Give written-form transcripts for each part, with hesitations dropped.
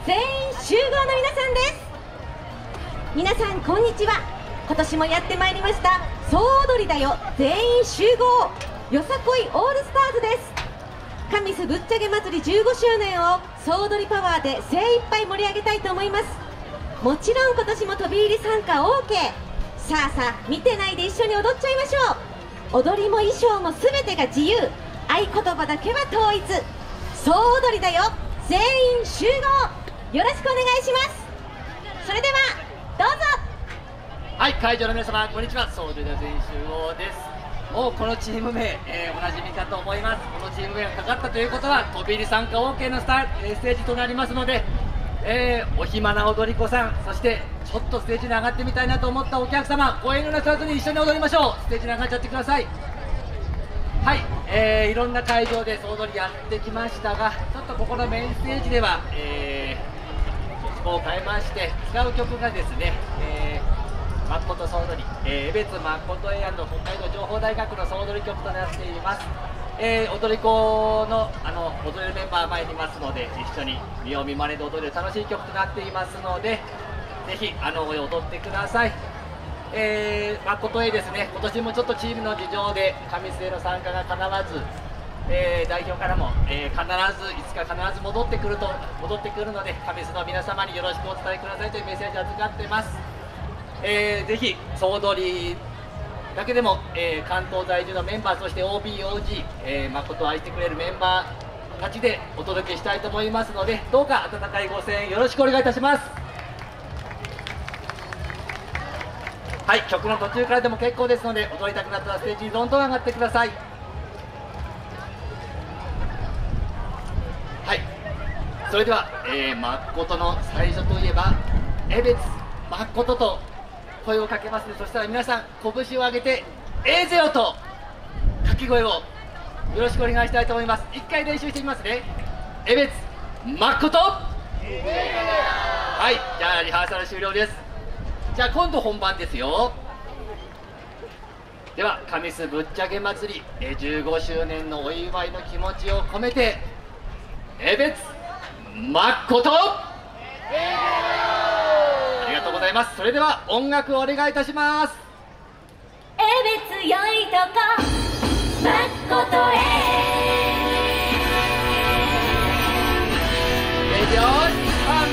全員集合の皆さんです。皆さんこんにちは。今年もやってまいりました総踊りだよ全員集合よさこいオールスターズです。神栖ぶっちゃけ祭り15周年を総踊りパワーで精一杯盛り上げたいと思います。もちろん今年も飛び入り参加 OK。 さあ見てないで一緒に踊っちゃいましょう。踊りも衣装も全てが自由、合言葉だけは統一。総踊りだよ全員集合よろしくお願いします。それではどうぞ。 はい、会場の皆様こんにちは。総踊りだよ全員集合です。もうこのチーム名、おなじみかと思います。このチーム名がかかったということは飛び入り参加 OK のステージとなりますので、お暇な踊り子さん、そしてちょっとステージに上がってみたいなと思ったお客様、ご遠慮なさらずに一緒に踊りましょう。ステージに上がっちゃってください。はい、いろんな会場で総踊りやってきましたが、ちょっとここのメインステージでは、趣向を変えまして使う曲がですね、誠総踊り、江別誠エ&北海道情報大学の総踊り曲となっています。踊り子の踊れるメンバー前にいますので、一緒に見よう見まねで踊れる楽しい曲となっていますので、ぜひ踊ってください。誠へですね、今年もちょっとチームの事情で神栖への参加が叶わず、代表からも、いつか必ず戻ってくるので、神栖の皆様によろしくお伝えくださいというメッセージを預かってます。ぜひ総踊りだけでも、関東在住のメンバー、そして OB、OG、誠を愛してくれるメンバーたちでお届けしたいと思いますので、どうか温かいご声援よろしくお願いいたします。はい、曲の途中からでも結構ですので、踊りたくなったらステージにどんどん上がってください。はい、それでは、誠の最初といえば江別誠と声をかけますので、そしたら皆さん拳を上げてええぜよと掛け声をよろしくお願いしたいと思います。一回練習してみますね。江別誠。はい、じゃあリハーサル終了です。じゃあ今度本番ですよ。では神栖ぶっちゃけ祭り15周年のお祝いの気持ちを込めて江別誠、ありがとうございます。それでは音楽をお願いいたします。 江別よいとこ誠へよし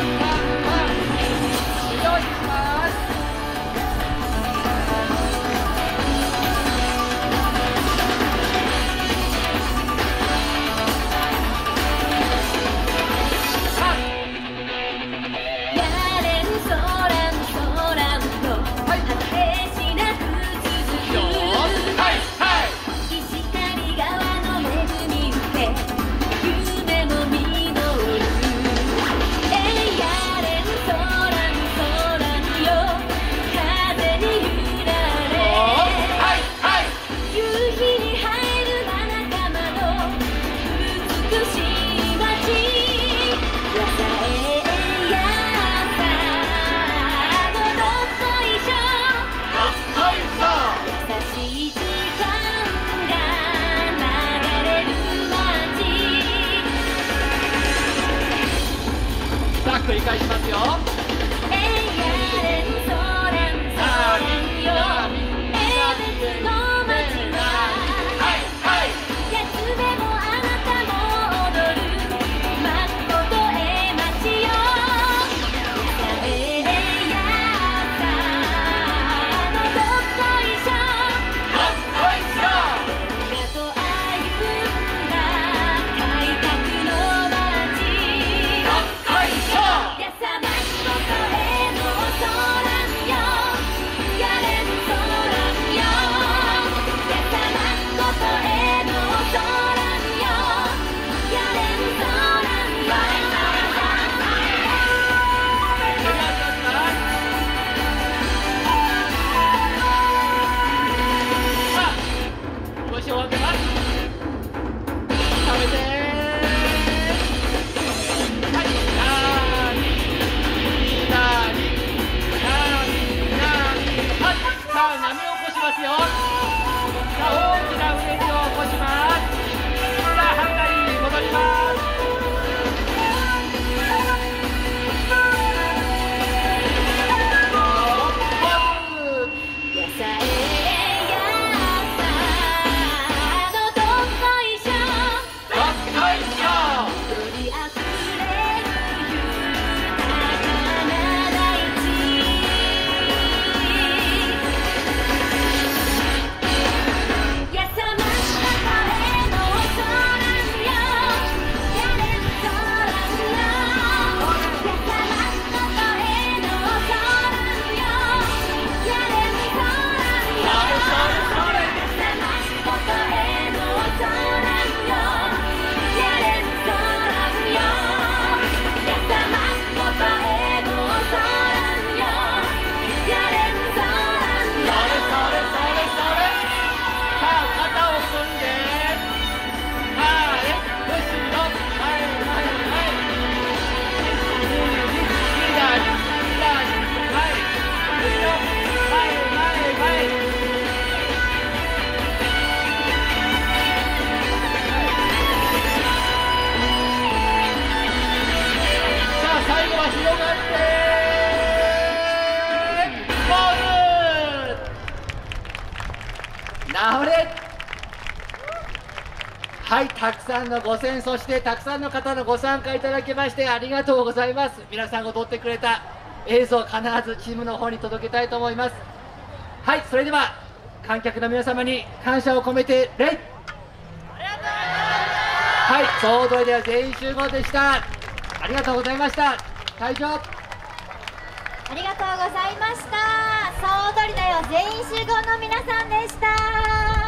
繰り返しますよ。 あれ、はい、たくさんのご声援、そしてたくさんの方のご参加いただきましてありがとうございます。皆さんが踊ってくれた映像、必ずチームの方に届けたいと思います。はい、それでは観客の皆様に感謝を込めて礼。はい、総踊りでは全員集合でした。ありがとうございました。会場、 ありがとうございました。総踊りだよ全員集合の皆さんでした。